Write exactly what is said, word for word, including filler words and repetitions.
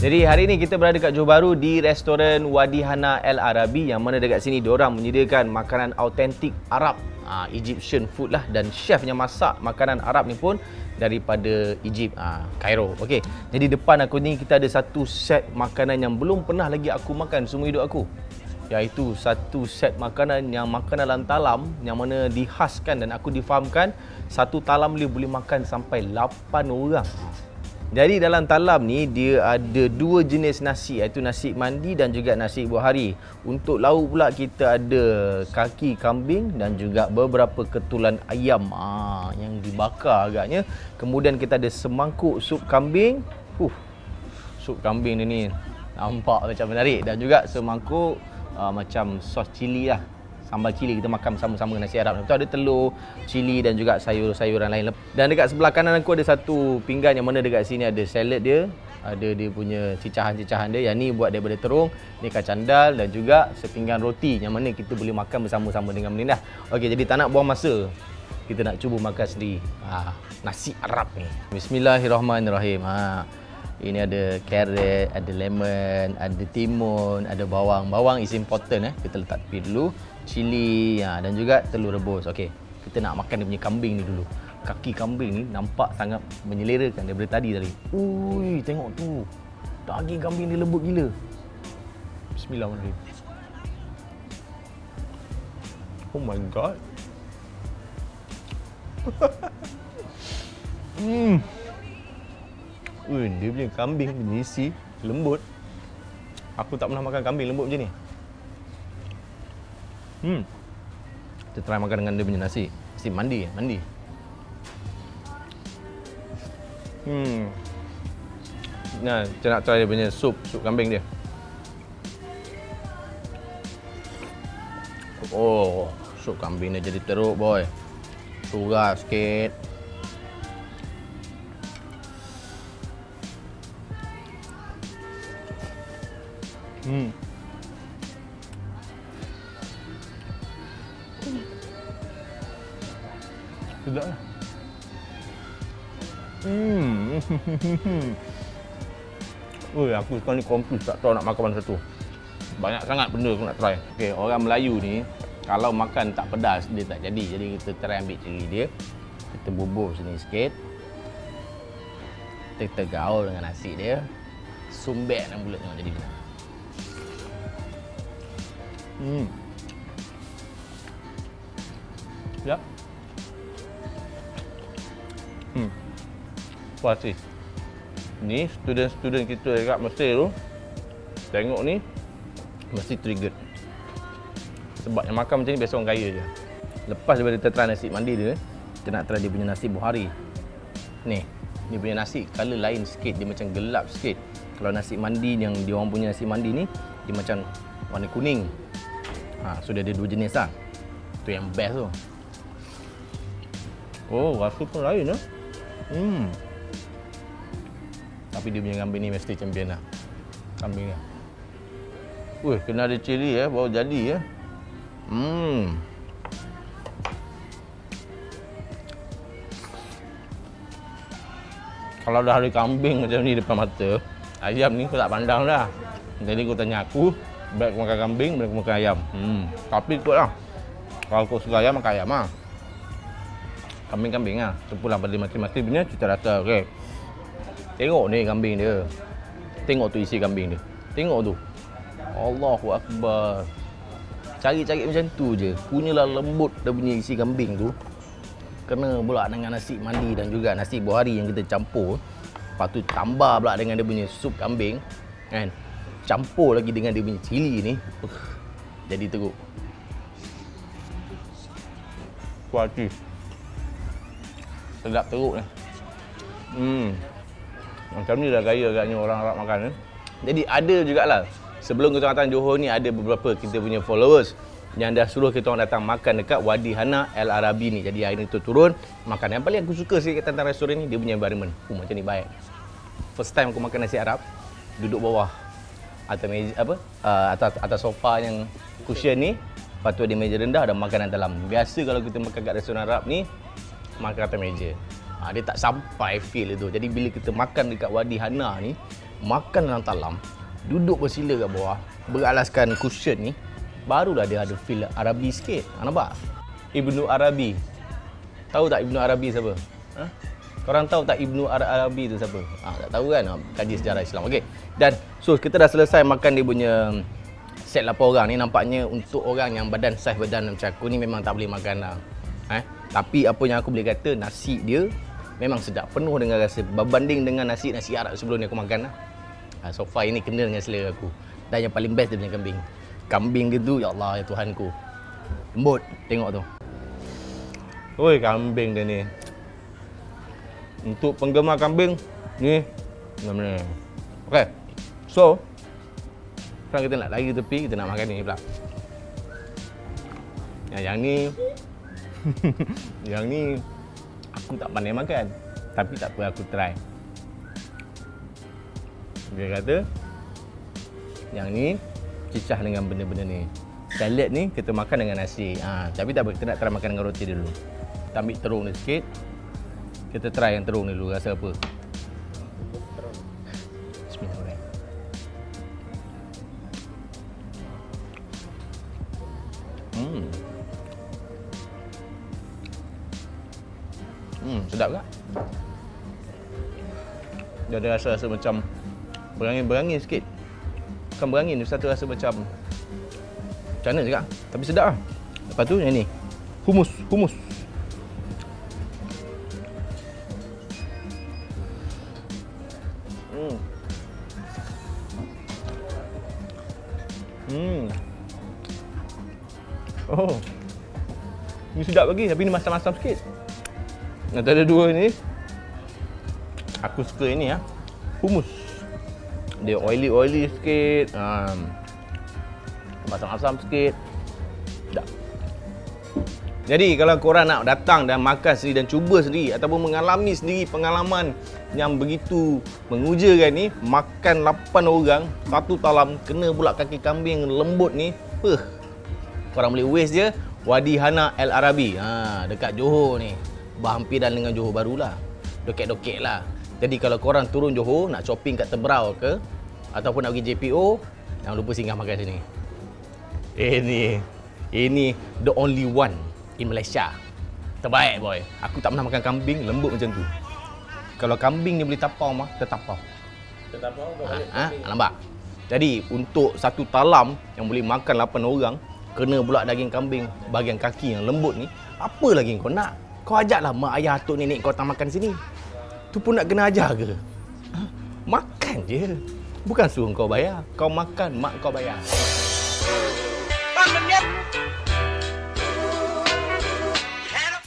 Jadi hari ini kita berada dekat Johor Bahru di restoran Wadi Hana Al Arabi, yang mana dekat sini diorang menyediakan makanan autentik Arab, uh, Egyptian food lah, dan chef yang masak makanan Arab ni pun daripada Egypt, uh, Cairo. Okey. Jadi depan aku ni kita ada satu set makanan yang belum pernah lagi aku makan seumur hidup aku. Iaitu satu set makanan yang makanan dalam talam, yang mana dihaskan dan aku difahamkan satu talam dia boleh makan sampai lapan orang. Jadi dalam talam ni dia ada dua jenis nasi, iaitu nasi mandi dan juga nasi buah hari. Untuk lauk pula kita ada kaki kambing dan juga beberapa ketulan ayam ah, yang dibakar agaknya. Kemudian kita ada semangkuk sup kambing. Huh, sup kambing ni, ni nampak macam menarik. Dan juga semangkuk uh, macam sos cili lah, sambal cili, kita makan sama-sama nasi Arab. Lepas tu ada telur, cili dan juga sayur-sayuran lain. Dan dekat sebelah kanan aku ada satu pinggan, yang mana dekat sini ada salad dia, ada dia punya cicahan-cicahan dia. Yang ni buat daripada terung, ni kacang dal dan juga sepinggan roti, yang mana kita boleh makan bersama-sama dengan melindah. Okey, jadi tak nak buang masa, kita nak cuba makan sendiri ha, nasi Arab ni. Bismillahirrahmanirrahim. Ha, ini ada carrot, ada lemon, ada timun, ada bawang. Bawang is important eh. Kita letak tepi dulu. Cili ha, dan juga telur rebus. Okey, kita nak makan dia punya kambing ni dulu. Kaki kambing ni nampak sangat menyelerakan daripada tadi tadi. Ui, tengok tu. Daging kambing ni lembut gila. Bismillahirrahmanirrahim. Oh my god. Hmm. Ui, dia punya kambing punya isi lembut. Aku tak pernah makan kambing lembut macam ni. Hmm. Kita try makan dengan dia punya nasi. Nasi mandi, mandi. Hmm. Nah, kita nak try dia punya sup, sup kambing dia. Oh, sup kambing dia jadi teruk, boy. Surah sikit. Hmm. Sedap lah. Hmm. Ui, aku sekarang ni confused, tak tahu nak makan mana satu. Banyak sangat benda aku nak try. Okey, orang Melayu ni kalau makan tak pedas dia tak jadi. Jadi kita try ambil cili dia. Kita bubur sini sikit. Kita gaul dengan nasi dia. Sumbek dalam mulut tengok jadi. Hmm. Ya. Hmm. Puas sih. Ni student-student kita dekat Mesir tu tengok ni mesti triggered. Sebab yang makan macam ni biasa orang kaya je. Lepas daripada kita try nasi mandi dia, kita nak try dia punya nasi buah hari. Ni, dia punya nasi colour lain sikit, dia macam gelap sikit. Kalau nasi mandi yang dia orang punya nasi mandi ni, dia macam warna kuning. Ha, so dia ada dua jenis lah. Tu yang best tu. Oh, rasa pun lain lah. Hmm. Tapi dia punya kambing ni mesti champion lah. Kambing lah. Wih, kena ada cili eh, baru jadi eh. Hmm. Kalau dah ada kambing macam ni depan mata, ayam ni kau tak pandang dah. Jadi kau tanya aku, baik aku makan kambing, baik aku makan ayam. Hmm. Tapi ikut lah. Kalau kau suka ayam, makan ayam lah. Kambing-kambing lah. Terpulang pada masing-masing punya cita rasa. Okay. Tengok ni kambing dia. Tengok tu isi kambing dia. Tengok tu. Allahu Akbar. Cari-cari macam tu je. Punyalah lembut dia punya isi kambing tu. Kena pula dengan nasi mandi dan juga nasi buah hari yang kita campur. Lepas tu tambah pula dengan dia punya sup kambing. Kan? Campur lagi dengan dia punya cili ni. Uh, jadi teruk. Puas hati. Sedap teruk ni. Hmm. Macam ni dah gaya agaknya orang Arab makan ni. Jadi ada jugalah. Sebelum kita datang Johor ni ada beberapa kita punya followers yang dah suruh kita orang datang makan dekat Wadi Hana Al Arabi ni. Jadi hari ni tu turun makan. Yang paling aku suka sikit tentang restoran ni, dia punya environment. Oh, macam ni baik. First time aku makan nasi Arab, duduk bawah atas meja apa? Uh, atas atas sofa yang cushion ni. Lepas tu ada meja rendah, ada makanan dalam. Biasa kalau kita makan kat restoran Arab ni, makan atas meja. Ha, dia tak sampai feel itu. Jadi bila kita makan dekat Wadi Hana ni, makan dalam talam, duduk bersila kat bawah, beralaskan cushion ni, barulah dia ada feel Arabi sikit. Ha, nampak? Ibnu Arabi. Tahu tak Ibnu Arabi siapa? Ha? Korang tahu tak Ibnu Arabi tu siapa? Ha, tak tahu kan? Kaji sejarah Islam. Okey. Dan so kita dah selesai makan dia punya set lapan orang ni. Nampaknya untuk orang yang badan saiz badan macam aku ni memang tak boleh makan lah. Eh? Tapi apa yang aku boleh kata, nasi dia memang sedap, penuh dengan rasa. Berbanding dengan nasi-nasi Arab sebelum ni aku makan lah. Ha, so far ini kena dengan selera aku. Dan yang paling best dia punya kambing. Kambing dia tu, ya Allah, ya Tuhanku. Lembut, tengok tu. Oi, kambing dia ni. Untuk penggemar kambing, ni benar-benar. Okey. So, sekarang kita nak lari ke tepi, kita nak makan ni pula. Yang, yang ni yang ni aku tak pandai makan. Tapi tak apa, aku try. Dia kata yang ni cicah dengan benda-benda ni. Salad ni kita makan dengan nasi. Ha, tapi tak apa, kita nak try makan dengan roti dulu. Kita ambil terung ni sikit. Kita try yang terung ni dulu, rasa apa. Bismillahirrahmanirrahim. Hmm. Hmm, sedap tak? Dia ada rasa-rasa macam berangin-berangin sikit. Bukan berangin, dia satu rasa macam macam mana cakap? Tapi sedap lah. Lepas tu yang ni, humus, humus. Hmm. Hmm. Oh. Ni sedap lagi, tapi ni masam-masam sikit. Antara dua ni, aku suka ini ya, humus. Dia oily-oily sikit, um, masam-masam sikit. Sedap. Jadi kalau korang nak datang dan makan sendiri dan cuba sendiri ataupun mengalami sendiri pengalaman yang begitu mengujakan ni, makan lapan orang satu talam, kena pula kaki kambing lembut ni, huh, korang boleh waste je. Wadihana El Arabi, ha, dekat Johor ni, berhampiran dengan Johor Bahru lah, dokek-dokek lah. Jadi kalau korang turun Johor nak shopping kat Tebrau ke ataupun nak pergi J P O, jangan lupa singgah makan sini. Ini ini the only one in Malaysia. Terbaik boy. Aku tak pernah makan kambing lembut macam tu. Kalau kambing ni boleh tapau mah, tertapau. Tertapau kau balik. Ha, ha, nampak? Jadi untuk satu talam yang boleh makan lapan orang, kena pula daging kambing bahagian kaki yang lembut ni, apa lagi kau nak? Kau ajaklah mak ayah atuk nenek kau tak makan sini. Tu pun nak kena ajar ke? Ha? Makan je. Bukan suruh kau bayar. Kau makan, mak kau bayar. Bang,